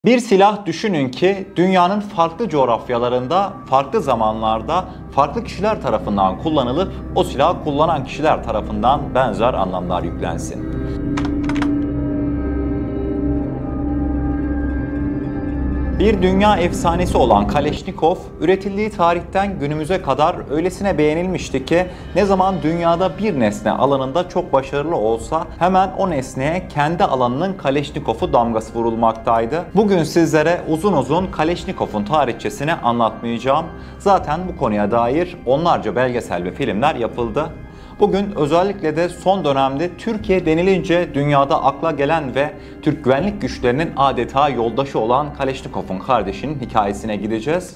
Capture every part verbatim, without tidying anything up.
Bir silah düşünün ki dünyanın farklı coğrafyalarında, farklı zamanlarda, farklı kişiler tarafından kullanılıp o silahı kullanan kişiler tarafından benzer anlamlar yüklensin. Bir dünya efsanesi olan Kaleşnikov, üretildiği tarihten günümüze kadar öylesine beğenilmişti ki ne zaman dünyada bir nesne alanında çok başarılı olsa hemen o nesneye kendi alanının Kaleşnikov'u damgası vurulmaktaydı. Bugün sizlere uzun uzun Kaleşnikov'un tarihçesini anlatmayacağım. Zaten bu konuya dair onlarca belgesel ve filmler yapıldı. Bugün özellikle de son dönemde Türkiye denilince dünyada akla gelen ve Türk güvenlik güçlerinin adeta yoldaşı olan Kaleşnikov'un kardeşinin hikayesine gideceğiz.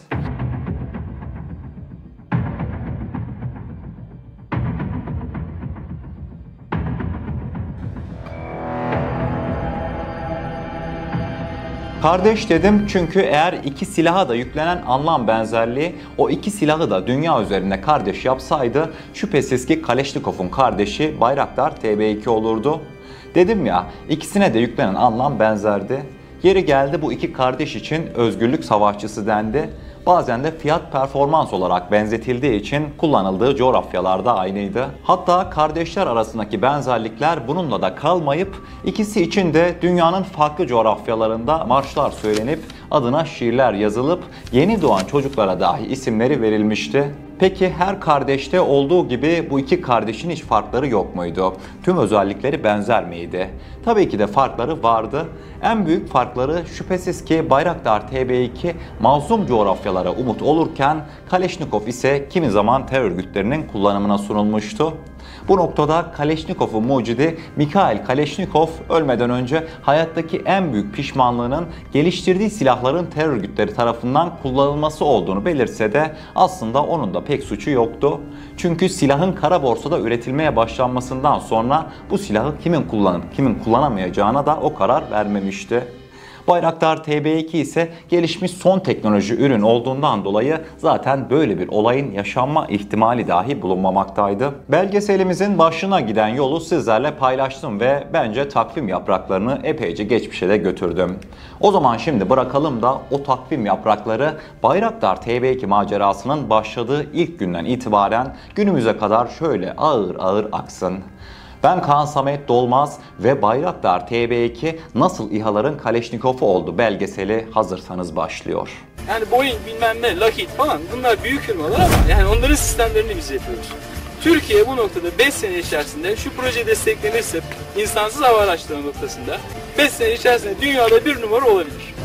Kardeş dedim çünkü eğer iki silaha da yüklenen anlam benzerliği o iki silahı da dünya üzerinde kardeş yapsaydı şüphesiz ki Kaleşnikov'un kardeşi Bayraktar T B iki olurdu. Dedim ya, ikisine de yüklenen anlam benzerdi. Yeri geldi bu iki kardeş için özgürlük savaşçısı dendi. Bazen de fiyat performans olarak benzetildiği için kullanıldığı coğrafyalarda aynıydı. Hatta kardeşler arasındaki benzerlikler bununla da kalmayıp ikisi için de dünyanın farklı coğrafyalarında marşlar söylenip adına şiirler yazılıp yeni doğan çocuklara dahi isimleri verilmişti. Peki her kardeşte olduğu gibi bu iki kardeşin hiç farkları yok muydu? Tüm özellikleri benzer miydi? Tabii ki de farkları vardı. En büyük farkları şüphesiz ki Bayraktar T B iki mazlum coğrafyalara umut olurken Kaleşnikov ise kimi zaman terör örgütlerinin kullanımına sunulmuştu. Bu noktada Kaleşnikov'un mucidi Mikhail Kaleşnikov ölmeden önce hayattaki en büyük pişmanlığının geliştirdiği silahların terör örgütleri tarafından kullanılması olduğunu belirse de aslında onun da pek suçu yoktu. Çünkü silahın kara borsada üretilmeye başlanmasından sonra bu silahı kimin kullanıp kimin kullanamayacağına da o karar vermemişti. Bayraktar T B iki ise gelişmiş son teknoloji ürün olduğundan dolayı zaten böyle bir olayın yaşanma ihtimali dahi bulunmamaktaydı. Belgeselimizin başına giden yolu sizlerle paylaştım ve bence takvim yapraklarını epeyce geçmişe de götürdüm. O zaman şimdi bırakalım da o takvim yaprakları Bayraktar T B iki macerasının başladığı ilk günden itibaren günümüze kadar şöyle ağır ağır aksın. Ben Kaan Samet Dolmaz ve Bayraktar T B iki nasıl İHA'ların Kaleşnikov'u oldu belgeseli hazırsanız başlıyor. Yani Boeing bilmem ne, Lockheed falan bunlar büyük firmalar ama yani onların sistemlerini biz yapıyoruz. Türkiye bu noktada beş sene içerisinde şu proje desteklenirse insansız hava araçları noktasında beş sene içerisinde dünyada bir numara olabilir.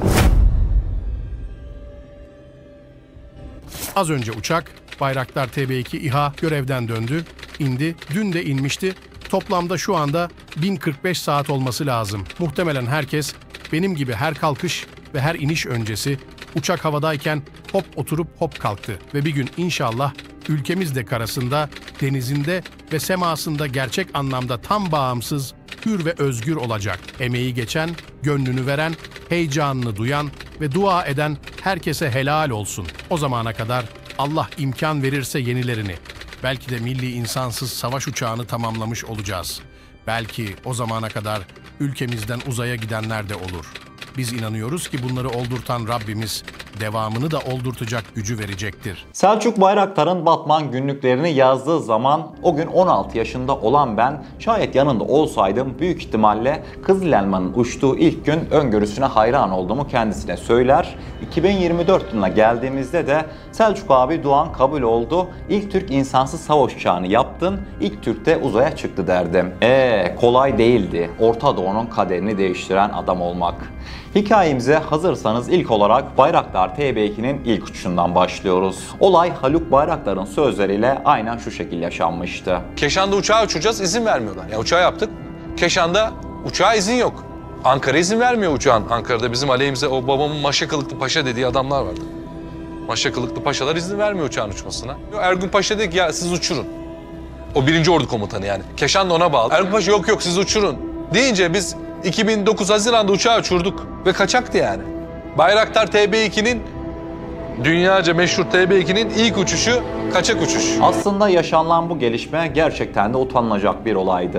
Az önce uçak Bayraktar T B iki İHA görevden döndü, indi, dün de inmişti. Toplamda şu anda bin kırk beş saat olması lazım. Muhtemelen herkes benim gibi her kalkış ve her iniş öncesi uçak havadayken hop oturup hop kalktı. Ve bir gün inşallah ülkemiz de karasında, denizinde ve semasında gerçek anlamda tam bağımsız, hür ve özgür olacak. Emeği geçen, gönlünü veren, heyecanını duyan ve dua eden herkese helal olsun. O zamana kadar Allah imkan verirse yenilerini, belki de milli insansız savaş uçağını tamamlamış olacağız. Belki o zamana kadar ülkemizden uzaya gidenler de olur. Biz inanıyoruz ki bunları oldurtan Rabbimiz devamını da oldurtacak gücü verecektir. Selçuk Bayraktar'ın Batman günlüklerini yazdığı zaman o gün on altı yaşında olan ben şayet yanında olsaydım büyük ihtimalle Kızıl Elma'nın uçtuğu ilk gün öngörüsüne hayran olduğumu kendisine söyler. iki bin yirmi dört yılına geldiğimizde de Selçuk abi duan kabul oldu. İlk Türk insansız savaş uçağını yaptın. İlk Türk de uzaya çıktı derdim. Eee kolay değildi. Orta Doğu'nun kaderini değiştiren adam olmak. Hikayemize hazırsanız ilk olarak Bayraktar T B iki'nin ilk uçuşundan başlıyoruz. Olay Haluk Bayraktar'ın sözleriyle aynen şu şekilde yaşanmıştı. Keşan'da uçağa uçacağız, izin vermiyorlar. Ya uçağı yaptık. Keşan'da uçağa izin yok. Ankara izin vermiyor uçağın. Ankara'da bizim aleyhimize o babamın maşa kılıklı paşa dediği adamlar vardı. Maşa kılıklı paşalar izin vermiyor uçağın uçmasına. Ergun Paşa dedi ki ya siz uçurun. O birinci Ordu komutanı yani. Keşan da ona bağlı. Ergun Paşa yok yok siz uçurun deyince biz iki bin dokuz Haziran'da uçağı uçurduk ve kaçaktı yani. Bayraktar T B iki'nin dünyaca meşhur T B iki'nin ilk uçuşu kaçak uçuş. Aslında yaşanılan bu gelişme gerçekten de utanılacak bir olaydı.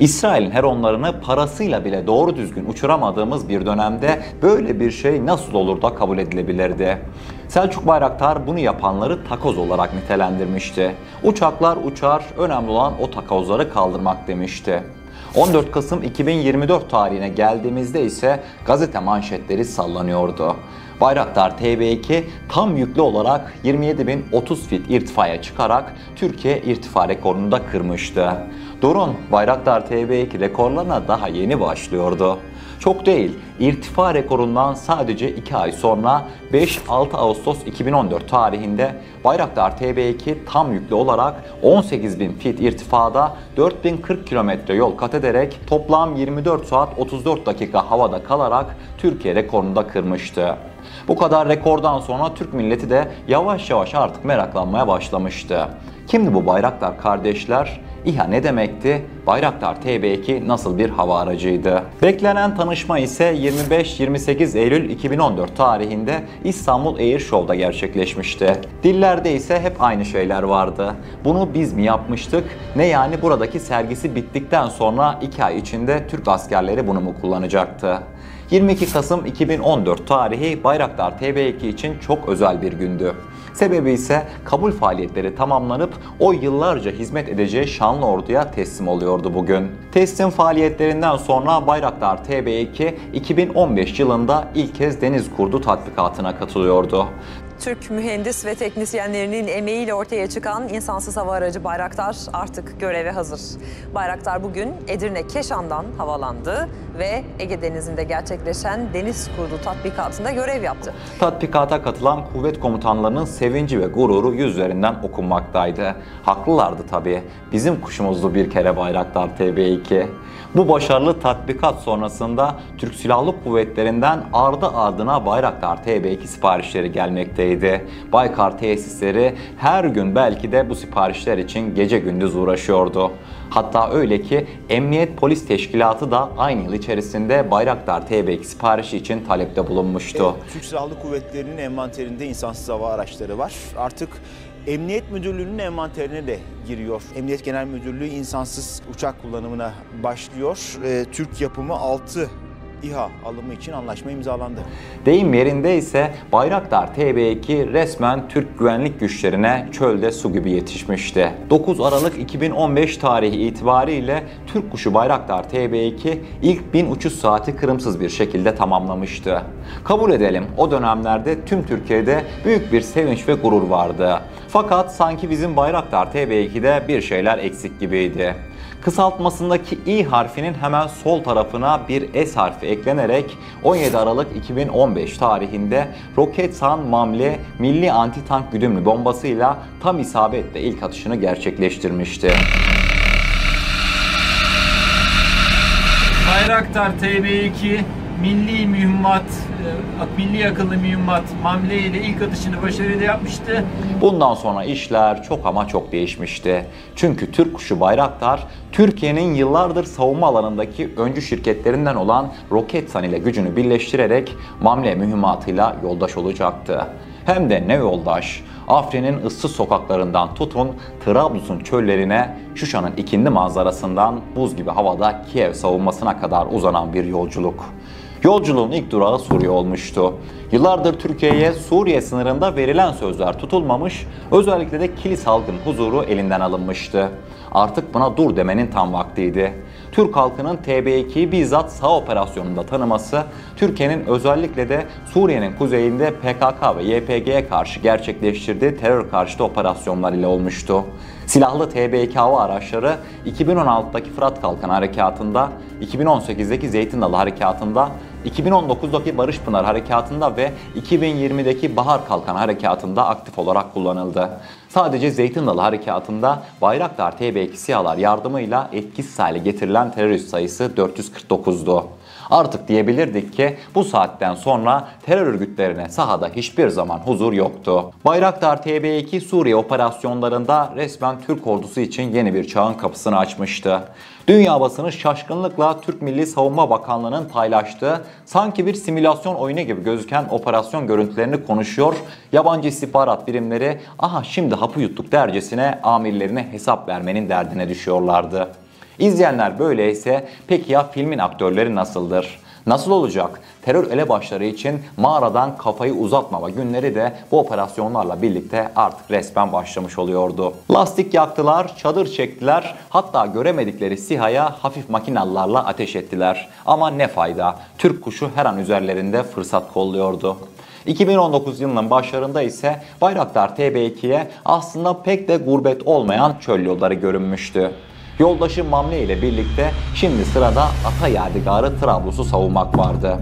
İsrail'in Heronlarını parasıyla bile doğru düzgün uçuramadığımız bir dönemde böyle bir şey nasıl olur da kabul edilebilirdi? Selçuk Bayraktar bunu yapanları takoz olarak nitelendirmişti. Uçaklar uçar, önemli olan o takozları kaldırmak demişti. on dört Kasım iki bin yirmi dört tarihine geldiğimizde ise gazete manşetleri sallanıyordu. Bayraktar T B iki tam yüklü olarak yirmi yedi bin otuz fit irtifaya çıkarak Türkiye irtifa rekorunu da kırmıştı. Durun, Bayraktar T B iki rekorlarına daha yeni başlıyordu. Çok değil, irtifa rekorundan sadece iki ay sonra beş altı Ağustos iki bin on dört tarihinde Bayraktar T B iki tam yüklü olarak on sekiz bin fit irtifada dört bin kırk kilometre yol kat ederek toplam yirmi dört saat otuz dört dakika havada kalarak Türkiye rekorunu da kırmıştı. Bu kadar rekordan sonra Türk milleti de yavaş yavaş artık meraklanmaya başlamıştı. Kimdi bu Bayraktar kardeşler? İHA ne demekti? Bayraktar T B iki nasıl bir hava aracıydı? Beklenen tanışma ise yirmi beş yirmi sekiz Eylül iki bin on dört tarihinde İstanbul Air Show'da gerçekleşmişti. Dillerde ise hep aynı şeyler vardı. Bunu biz mi yapmıştık? Ne yani buradaki sergisi bittikten sonra iki ay içinde Türk askerleri bunu mu kullanacaktı? yirmi iki Kasım iki bin on dört tarihi Bayraktar T B iki için çok özel bir gündü. Sebebi ise kabul faaliyetleri tamamlanıp o yıllarca hizmet edeceği şanlı orduya teslim oluyordu bugün. Teslim faaliyetlerinden sonra Bayraktar T B iki iki bin on beş yılında ilk kez deniz kurdu tatbikatına katılıyordu. Türk mühendis ve teknisyenlerinin emeğiyle ortaya çıkan insansız hava aracı Bayraktar artık göreve hazır. Bayraktar bugün Edirne Keşan'dan havalandı ve Ege Denizi'nde gerçekleşen deniz kurdu tatbikatında görev yaptı. Tatbikata katılan kuvvet komutanlarının sevinci ve gururu yüzlerinden okunmaktaydı. Haklılardı tabii. Bizim kuşumuzdu bir kere Bayraktar T B iki. Bu başarılı tatbikat sonrasında Türk Silahlı Kuvvetleri'nden ardı ardına Bayraktar T B iki siparişleri gelmekteydi. Baykar tesisleri her gün belki de bu siparişler için gece gündüz uğraşıyordu. Hatta öyle ki Emniyet Polis Teşkilatı da aynı yıl içerisinde Bayraktar T B iki siparişi için talepte bulunmuştu. Evet, Türk Silahlı Kuvvetleri'nin envanterinde insansız hava araçları var. Artık Emniyet Müdürlüğü'nün envanterine de giriyor. Emniyet Genel Müdürlüğü insansız uçak kullanımına başlıyor. Ee, Türk yapımı altı İHA alımı için anlaşma imzalandı. Deyim yerinde ise Bayraktar T B iki resmen Türk güvenlik güçlerine çölde su gibi yetişmişti. dokuz Aralık iki bin on beş tarihi itibariyle Türk kuşu Bayraktar T B iki ilk bin uçuş saati kırımsız bir şekilde tamamlamıştı. Kabul edelim, o dönemlerde tüm Türkiye'de büyük bir sevinç ve gurur vardı. Fakat sanki bizim Bayraktar T B iki'de bir şeyler eksik gibiydi. Kısaltmasındaki İ harfinin hemen sol tarafına bir S harfi eklenerek on yedi Aralık iki bin on beş tarihinde Roketsan Mamle milli anti-tank güdümlü bombasıyla tam isabetle ilk atışını gerçekleştirmişti. Bayraktar T B iki milli mühimmat, milli akıllı mühimmat Mamle ile ilk atışını başarıyla yapmıştı. Bundan sonra işler çok ama çok değişmişti. Çünkü Türk kuşu Bayraktar, Türkiye'nin yıllardır savunma alanındaki öncü şirketlerinden olan Roketsan ile gücünü birleştirerek Mamle mühimmatıyla yoldaş olacaktı. Hem de ne yoldaş? Afrin'in ıssız sokaklarından tutun Trablus'un çöllerine, Şuşa'nın ikindi manzarasından buz gibi havada Kiev savunmasına kadar uzanan bir yolculuk. Yolculuğun ilk durağı Suriye olmuştu. Yıllardır Türkiye'ye Suriye sınırında verilen sözler tutulmamış, özellikle de Kilis halkın huzuru elinden alınmıştı. Artık buna dur demenin tam vaktiydi. Türk halkının T B iki'yi bizzat SAH operasyonunda tanıması, Türkiye'nin özellikle de Suriye'nin kuzeyinde P K K ve Y P G'ye karşı gerçekleştirdiği terör karşıtı operasyonlar ile olmuştu. Silahlı T B iki hava araçları iki bin on altı'daki Fırat Kalkanı Harekatı'nda, iki bin on sekiz'deki Zeytin Dalı Harekatı'nda, iki bin on dokuz'daki Barış Pınar Harekatı'nda ve iki bin yirmi'deki Bahar Kalkanı Harekatı'nda aktif olarak kullanıldı. Sadece Zeytin Dalı Harekatı'nda Bayraktar T B iki SİHA'lar yardımıyla etkisiz hale getirilen terörist sayısı dört yüz kırk dokuz'du. Artık diyebilirdik ki bu saatten sonra terör örgütlerine sahada hiçbir zaman huzur yoktu. Bayraktar T B iki Suriye operasyonlarında resmen Türk ordusu için yeni bir çağın kapısını açmıştı. Dünya basını şaşkınlıkla Türk Milli Savunma Bakanlığı'nın paylaştığı sanki bir simülasyon oyunu gibi gözüken operasyon görüntülerini konuşuyor, yabancı istihbarat birimleri aha şimdi hapı yuttuk dercesine amirlerine hesap vermenin derdine düşüyorlardı. İzleyenler böyleyse peki ya filmin aktörleri nasıldır? Nasıl olacak? Terör elebaşları için mağaradan kafayı uzatmama günleri de bu operasyonlarla birlikte artık resmen başlamış oluyordu. Lastik yaktılar, çadır çektiler, hatta göremedikleri SİHA'ya hafif makinalılarla ateş ettiler. Ama ne fayda? Türk kuşu her an üzerlerinde fırsat kolluyordu. iki bin on dokuz yılının başlarında ise Bayraktar T B iki'ye aslında pek de gurbet olmayan çöl yolları görünmüştü. Yoldaşı Mamle ile birlikte şimdi sırada ata yadigarı Trablus'u savunmak vardı.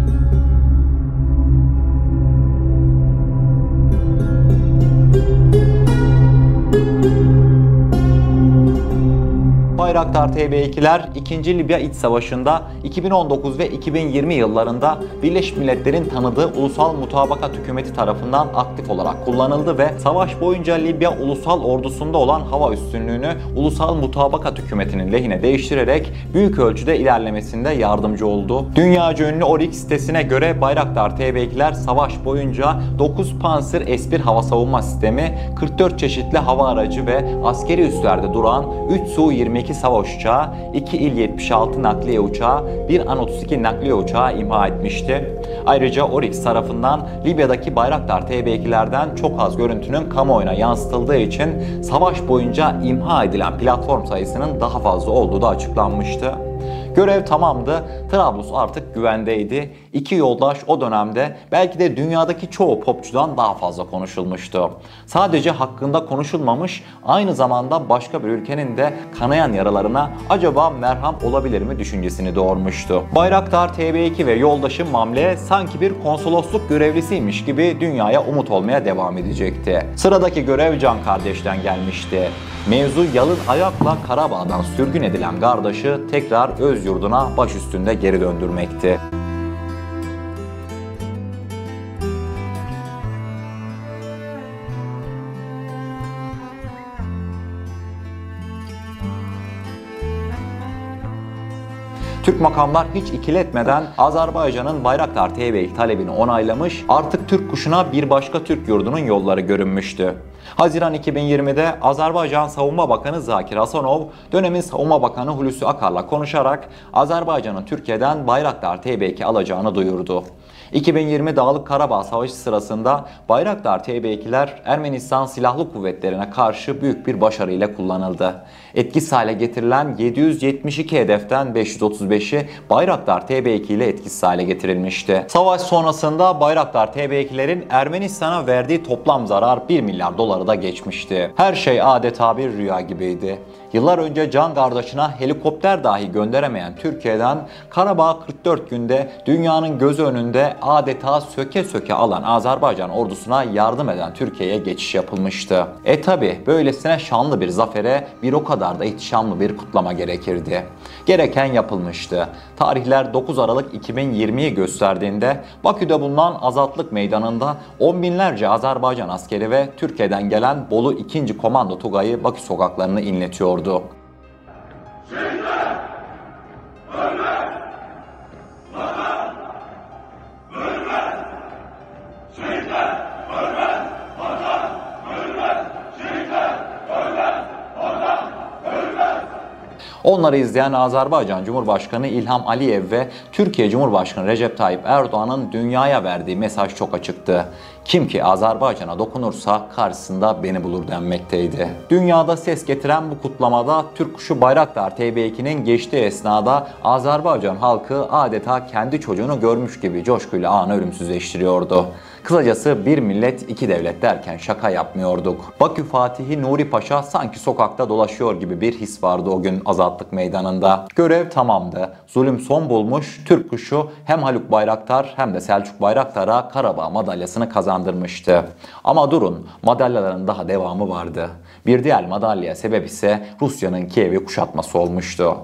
Bayraktar T B iki'ler ikinci. Libya İç Savaşı'nda iki bin on dokuz ve iki bin yirmi yıllarında Birleşmiş Milletler'in tanıdığı Ulusal Mutabakat Hükümeti tarafından aktif olarak kullanıldı ve savaş boyunca Libya Ulusal Ordusu'nda olan hava üstünlüğünü Ulusal Mutabakat Hükümeti'nin lehine değiştirerek büyük ölçüde ilerlemesinde yardımcı oldu. Dünyaca ünlü Oryx sitesine göre Bayraktar T B iki'ler savaş boyunca dokuz Panzer S bir hava savunma sistemi, kırk dört çeşitli hava aracı ve askeri üslerde duran üç Su yirmi iki savaş uçağı, iki İl yetmiş altı nakliye uçağı, bir An otuz iki nakliye uçağı imha etmişti. Ayrıca Oryx tarafından Libya'daki Bayraktar T B iki'lerden çok az görüntünün kamuoyuna yansıtıldığı için savaş boyunca imha edilen platform sayısının daha fazla olduğu da açıklanmıştı. Görev tamamdı. Trablus artık güvendeydi. İki yoldaş o dönemde belki de dünyadaki çoğu popçudan daha fazla konuşulmuştu. Sadece hakkında konuşulmamış, aynı zamanda başka bir ülkenin de kanayan yaralarına acaba merham olabilir mi düşüncesini doğurmuştu. Bayraktar T B iki ve yoldaşı Mamle sanki bir konsolosluk görevlisiymiş gibi dünyaya umut olmaya devam edecekti. Sıradaki görev Can kardeşten gelmişti. Mevzu yalın ayakla Karabağ'dan sürgün edilen kardeşi tekrar öz yurduna baş üstünde geri döndürmekti. Türk makamlar hiç ikiletmeden Azerbaycan'ın Bayraktar T B iki talebini onaylamış, artık Türk kuşuna bir başka Türk yurdunun yolları görünmüştü. Haziran iki bin yirmi'de Azerbaycan Savunma Bakanı Zakir Hasanov, dönemin Savunma Bakanı Hulusi Akar'la konuşarak Azerbaycan'ın Türkiye'den Bayraktar T B iki alacağını duyurdu. iki bin yirmi Dağlık Karabağ Savaşı sırasında Bayraktar T B iki'ler Ermenistan Silahlı Kuvvetlerine karşı büyük bir başarıyla kullanıldı. Etkisiz hale getirilen yedi yüz yetmiş iki hedeften beş yüz otuz beş'i Bayraktar T B iki ile etkisiz hale getirilmişti. Savaş sonrasında Bayraktar T B iki'lerin Ermenistan'a verdiği toplam zarar bir milyar doları da geçmişti. Her şey adeta bir rüya gibiydi. Yıllar önce can kardeşine helikopter dahi gönderemeyen Türkiye'den Karabağ kırk dört günde dünyanın gözü önünde adeta söke söke alan Azerbaycan ordusuna yardım eden Türkiye'ye geçiş yapılmıştı. E tabi böylesine şanlı bir zafere bir o kadar da ihtişamlı bir kutlama gerekirdi. Gereken yapılmıştı. Tarihler dokuz Aralık iki bin yirmi'yi gösterdiğinde Bakü'de bulunan Azatlık Meydanı'nda on binlerce Azerbaycan askeri ve Türkiye'den gelen Bolu ikinci. Komando Tugayı Bakü sokaklarını inletiyordu. Onları izleyen Azerbaycan Cumhurbaşkanı İlham Aliyev ve Türkiye Cumhurbaşkanı Recep Tayyip Erdoğan'ın dünyaya verdiği mesaj çok açıktı. Kim ki Azerbaycan'a dokunursa karşısında beni bulur denmekteydi. Dünyada ses getiren bu kutlamada Türk kuşu Bayraktar T B iki'nin geçtiği esnada Azerbaycan halkı adeta kendi çocuğunu görmüş gibi coşkuyla anı ölümsüzleştiriyordu. Kısacası bir millet iki devlet derken şaka yapmıyorduk. Bakü Fatihi Nuri Paşa sanki sokakta dolaşıyor gibi bir his vardı o gün Azatlık Meydanı'nda. Görev tamamdı. Zulüm son bulmuş, Türk kuşu hem Haluk Bayraktar hem de Selçuk Bayraktar'a Karabağ madalyasını kazandırmıştı. Ama durun, madalyaların daha devamı vardı. Bir diğer madalya sebep ise Rusya'nın Kiev'i kuşatması olmuştu.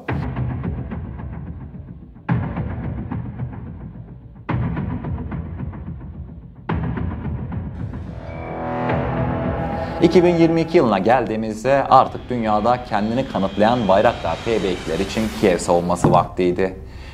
iki bin yirmi iki yılına geldiğimizde artık dünyada kendini kanıtlayan Bayraktar T B iki'ler için Kiev savunması vaktiydi.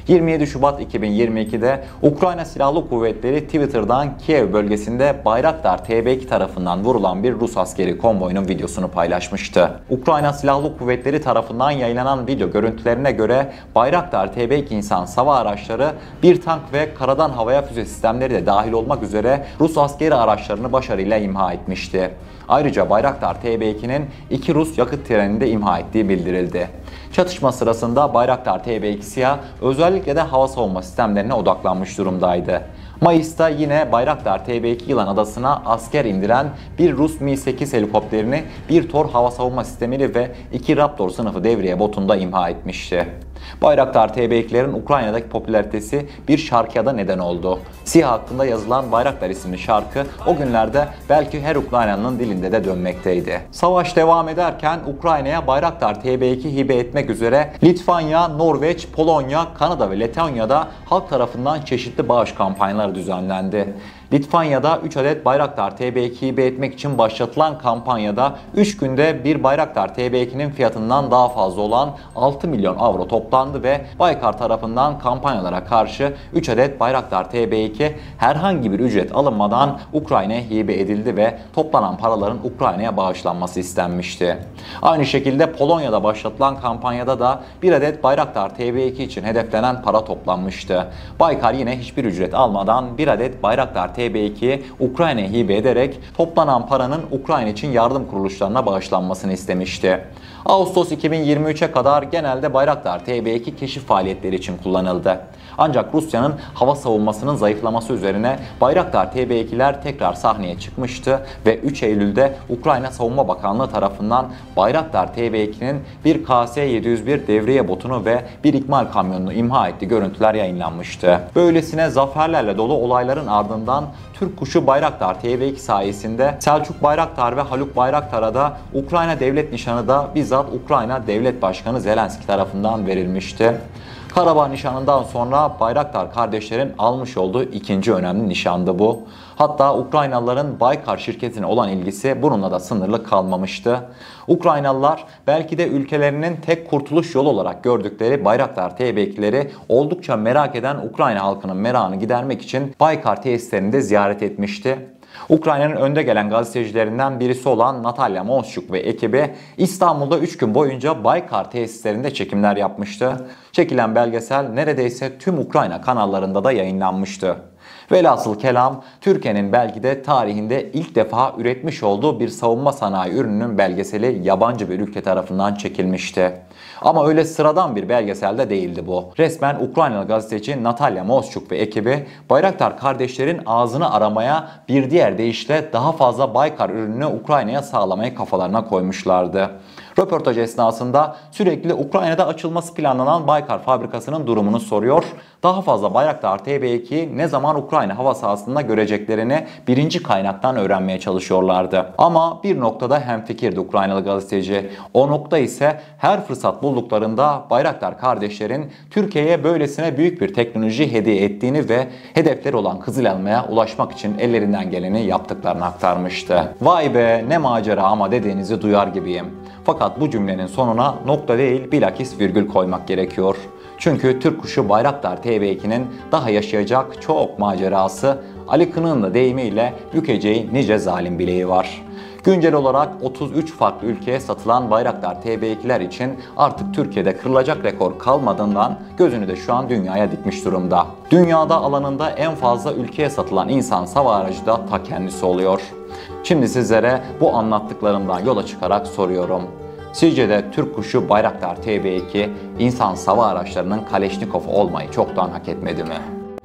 yirmi yedi Şubat iki bin yirmi iki'de Ukrayna Silahlı Kuvvetleri Twitter'dan Kiev bölgesinde Bayraktar T B iki tarafından vurulan bir Rus askeri konvoyunun videosunu paylaşmıştı. Ukrayna Silahlı Kuvvetleri tarafından yayınlanan video görüntülerine göre Bayraktar T B iki insansız hava araçları bir tank ve karadan havaya füze sistemleri de dahil olmak üzere Rus askeri araçlarını başarıyla imha etmişti. Ayrıca Bayraktar T B iki'nin iki Rus yakıt trenini de imha ettiği bildirildi. Çatışma sırasında Bayraktar T B iki SİHA özellikle de hava savunma sistemlerine odaklanmış durumdaydı. Mayıs'ta yine Bayraktar T B iki Yılan Adası'na asker indiren bir Rus Mi sekiz helikopterini, bir Tor hava savunma sistemini ve iki Raptor sınıfı devriye botunda imha etmişti. Bayraktar T B iki'lerin Ukrayna'daki popülaritesi bir şarkıya da neden oldu. SİHA hakkında yazılan Bayraktar isimli şarkı o günlerde belki her Ukraynalı'nın dilinde de dönmekteydi. Savaş devam ederken Ukrayna'ya Bayraktar T B iki hibe etmek üzere Litvanya, Norveç, Polonya, Kanada ve Letonya'da halk tarafından çeşitli bağış kampanyaları düzenlendi. Litvanya'da üç adet Bayraktar T B iki hibe etmek için başlatılan kampanyada üç günde bir Bayraktar T B iki'nin fiyatından daha fazla olan altı milyon avro toplandı ve Baykar tarafından kampanyalara karşı üç adet Bayraktar T B iki herhangi bir ücret alınmadan Ukrayna'ya hibe edildi ve toplanan paraların Ukrayna'ya bağışlanması istenmişti. Aynı şekilde Polonya'da başlatılan kampanyada da bir adet Bayraktar T B iki için hedeflenen para toplanmıştı. Baykar yine hiçbir ücret almadan bir adet Bayraktar T B iki'yi Ukrayna'ya hibe ederek toplanan paranın Ukrayna için yardım kuruluşlarına bağışlanmasını istemişti. Ağustos iki bin yirmi üç'e kadar genelde Bayraktar T B iki keşif faaliyetleri için kullanıldı. Ancak Rusya'nın hava savunmasının zayıflaması üzerine Bayraktar T B iki'ler tekrar sahneye çıkmıştı ve üç Eylül'de Ukrayna Savunma Bakanlığı tarafından Bayraktar T B iki'nin bir K S yedi yüz bir devriye botunu ve bir ikmal kamyonunu imha ettiği görüntüler yayınlanmıştı. Böylesine zaferlerle dolu olayların ardından Türk kuşu Bayraktar T B iki sayesinde Selçuk Bayraktar ve Haluk Bayraktar'a da Ukrayna Devlet Nişanı da bizzat Ukrayna Devlet Başkanı Zelenski tarafından verilmişti. Karabağ nişanından sonra Bayraktar kardeşlerin almış olduğu ikinci önemli nişandı bu. Hatta Ukraynalıların Baykar şirketine olan ilgisi bununla da sınırlı kalmamıştı. Ukraynalılar belki de ülkelerinin tek kurtuluş yolu olarak gördükleri Bayraktar T B iki'leri oldukça merak eden Ukrayna halkının merakını gidermek için Baykar tesislerini de ziyaret etmişti. Ukrayna'nın önde gelen gazetecilerinden birisi olan Natalya Moschuk ve ekibi İstanbul'da üç gün boyunca Baykar tesislerinde çekimler yapmıştı. Çekilen belgesel neredeyse tüm Ukrayna kanallarında da yayınlanmıştı. Velhasıl kelam, Türkiye'nin belki de tarihinde ilk defa üretmiş olduğu bir savunma sanayi ürününün belgeseli yabancı bir ülke tarafından çekilmişti. Ama öyle sıradan bir belgesel de değildi bu. Resmen Ukraynalı gazeteci Natalya Moschuk ve ekibi Bayraktar kardeşlerin ağzını aramaya, bir diğer deyişle daha fazla Baykar ürününü Ukrayna'ya sağlamayı kafalarına koymuşlardı. Röportaj esnasında sürekli Ukrayna'da açılması planlanan Baykar fabrikasının durumunu soruyor, daha fazla Bayraktar T B iki'yi ne zaman Ukrayna hava sahasında göreceklerini birinci kaynaktan öğrenmeye çalışıyorlardı. Ama bir noktada hemfikirdi Ukraynalı gazeteci. O nokta ise her fırsat bulduklarında Bayraktar kardeşlerin Türkiye'ye böylesine büyük bir teknoloji hediye ettiğini ve hedefleri olan Kızıl Elma'ya ulaşmak için ellerinden geleni yaptıklarını aktarmıştı. Vay be ne macera ama dediğinizi duyar gibiyim. Fakat bu cümlenin sonuna nokta değil bilakis virgül koymak gerekiyor. Çünkü Türk kuşu Bayraktar T B iki'nin daha yaşayacak çok macerası, Ali Kınık'ın da deyimiyle bükeceği nice zalim bileği var. Güncel olarak otuz üç farklı ülkeye satılan Bayraktar T B iki'ler için artık Türkiye'de kırılacak rekor kalmadığından gözünü de şu an dünyaya dikmiş durumda. Dünyada alanında en fazla ülkeye satılan insansız hava aracı da ta kendisi oluyor. Şimdi sizlere bu anlattıklarımdan yola çıkarak soruyorum. Sizce de Türk kuşu Bayraktar T B iki insansız hava araçlarının Kaleşnikov olmayı çoktan hak etmedi mi?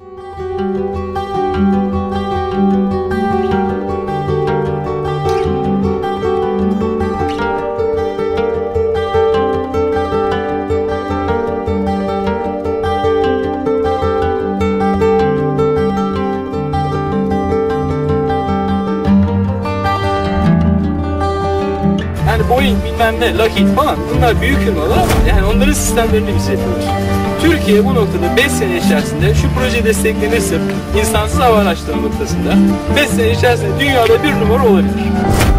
Boeing bilmem ne, Lockheed falan bunlar büyük firmalar ama yani onların sistemlerini biz yapıyoruz. Türkiye bu noktada beş sene içerisinde şu proje desteklenirse insansız hava araçları noktasında beş sene içerisinde dünyada bir numara olabilir.